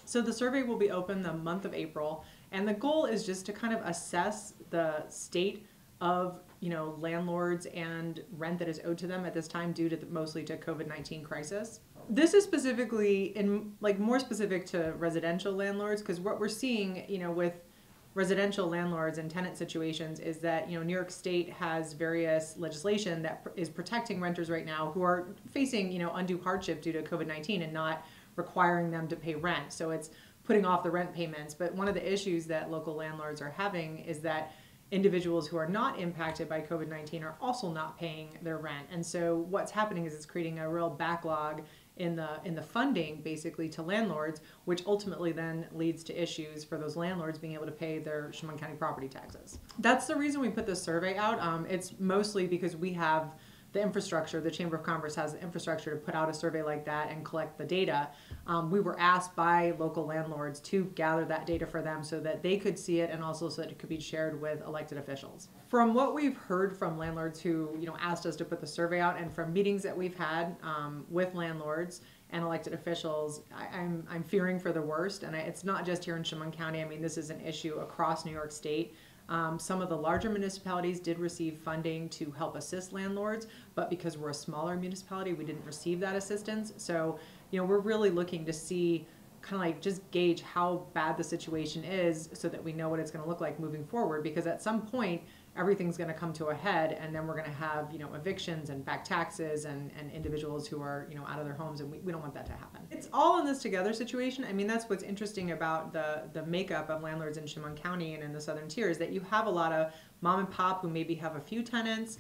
So the survey will be open the month of April, and the goal is just to kind of assess the state of landlords and rent that is owed to them at this time due to mostly to COVID-19 crisis. This is specifically more specific to residential landlords, because what we're seeing with residential landlords and tenant situations is that New York State has various legislation that is protecting renters right now who are facing undue hardship due to COVID-19 and not requiring them to pay rent. So it's putting off the rent payments. But one of the issues that local landlords are having is that individuals who are not impacted by COVID-19 are also not paying their rent. And so what's happening is it's creating a real backlog in the funding basically to landlords, which ultimately then leads to issues for those landlords being able to pay their Chemung County property taxes. That's the reason we put this survey out. It's mostly because we have the infrastructure, the Chamber of Commerce has the infrastructure to put out a survey like that and collect the data. We were asked by local landlords to gather that data for them so that they could see it and also so that it could be shared with elected officials. From what we've heard from landlords who asked us to put the survey out, and from meetings that we've had with landlords and elected officials, I'm fearing for the worst. And it's not just here in Chemung County. I mean, this is an issue across New York State. Some of the larger municipalities did receive funding to help assist landlords, but because we're a smaller municipality, we didn't receive that assistance. So, we're really looking to see, kind of just gauge how bad the situation is so that we know what it's going to look like moving forward, because at some point, everything's going to come to a head, and then we're going to have evictions and back taxes and individuals who are out of their homes, and we don't want that to happen. It's all in this together situation. I mean, that's what's interesting about the makeup of landlords in Chemung County and in the southern tier, is that you have a lot of mom and pop who maybe have a few tenants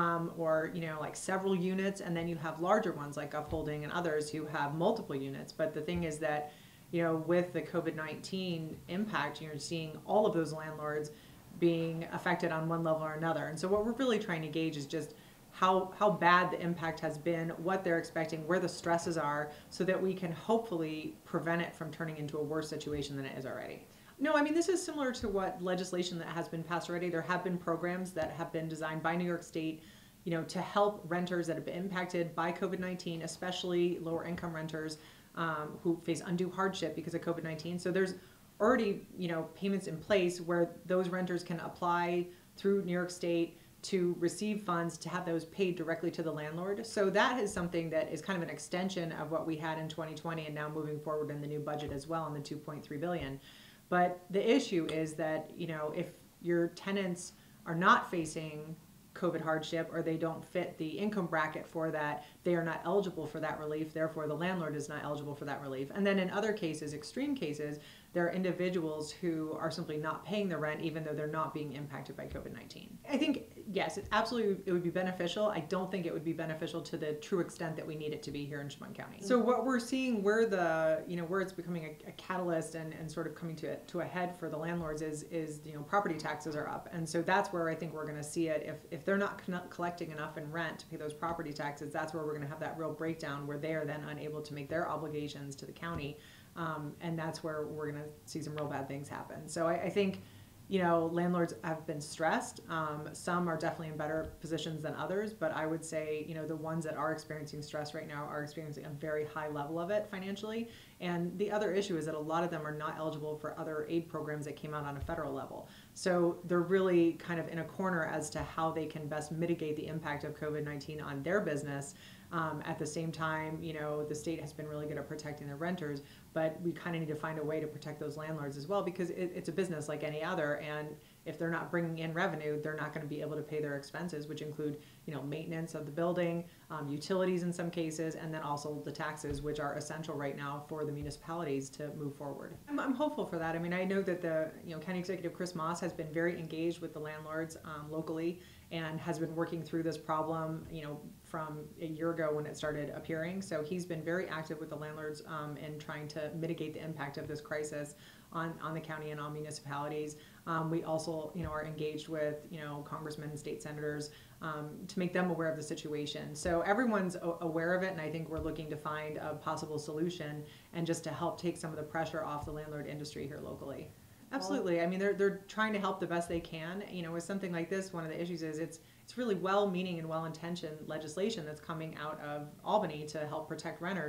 or like several units, and then you have larger ones like Upholding and others who have multiple units. But the thing is that with the COVID-19 impact, you're seeing all of those landlords being affected on one level or another. And so what we're really trying to gauge is just how bad the impact has been, what they're expecting, where the stresses are, so that we can hopefully prevent it from turning into a worse situation than it is already. No, I mean, this is similar to what legislation that has been passed already. There have been programs that have been designed by New York State, to help renters that have been impacted by COVID-19, especially lower income renters who face undue hardship because of COVID-19. So there's already payments in place where those renters can apply through New York State to receive funds to have those paid directly to the landlord. So that is something that is kind of an extension of what we had in 2020 and now moving forward in the new budget as well, in the $2.3 billion. But the issue is that if your tenants are not facing COVID hardship or they don't fit the income bracket for that, they are not eligible for that relief. Therefore, the landlord is not eligible for that relief. And then in other cases, extreme cases, there are individuals who are simply not paying the rent even though they're not being impacted by COVID-19. I think, yes, it would be beneficial. I don't think it would be beneficial to the true extent that we need it to be here in Chemung County. So what we're seeing where where it's becoming a catalyst and sort of coming to a head for the landlords is property taxes are up. And so that's where I think we're going to see it. If they're not collecting enough in rent to pay those property taxes, that's where we're going to have that real breakdown where they are then unable to make their obligations to the county. And that's where we're going to see some real bad things happen. So I think, landlords have been stressed. Some are definitely in better positions than others, but I would say, the ones that are experiencing stress right now are experiencing a very high level of it financially. And the other issue is that a lot of them are not eligible for other aid programs that came out on a federal level. So they're really kind of in a corner as to how they can best mitigate the impact of COVID-19 on their business. At the same time, the state has been really good at protecting their renters, but we kind of need to find a way to protect those landlords as well, because it's a business like any other, and if they're not bringing in revenue, they're not going to be able to pay their expenses, which include, maintenance of the building, utilities in some cases, and then also the taxes, which are essential right now for the municipalities to move forward. I'm hopeful for that. I mean, I know that the County Executive Chris Moss has been very engaged with the landlords locally and has been working through this problem, from a year ago when it started appearing. So he's been very active with the landlords in trying to mitigate the impact of this crisis on the county and on municipalities. We also, are engaged with, congressmen and state senators to make them aware of the situation. So everyone's aware of it, and I think we're looking to find a possible solution and just to help take some of the pressure off the landlord industry here locally. Absolutely. I mean, they're trying to help the best they can. With something like this, one of the issues is it's really well-meaning and well-intentioned legislation that's coming out of Albany to help protect renters.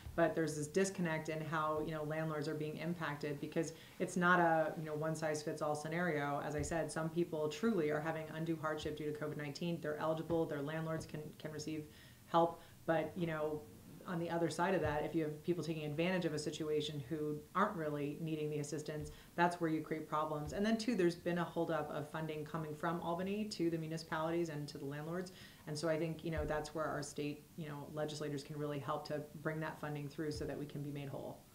but there's this disconnect in how, you know, landlords are being impacted, because it's not a, you know, one size fits all scenario. As I said, some people truly are having undue hardship due to COVID-19. They're eligible, their landlords can receive help, but, you know, on the other side of that, if you have people taking advantage of a situation who aren't really needing the assistance, that's where you create problems. And then two, there's been a holdup of funding coming from Albany to the municipalities and to the landlords. And so I think, you know, that's where our state, you know, legislators can really help to bring that funding through so that we can be made whole.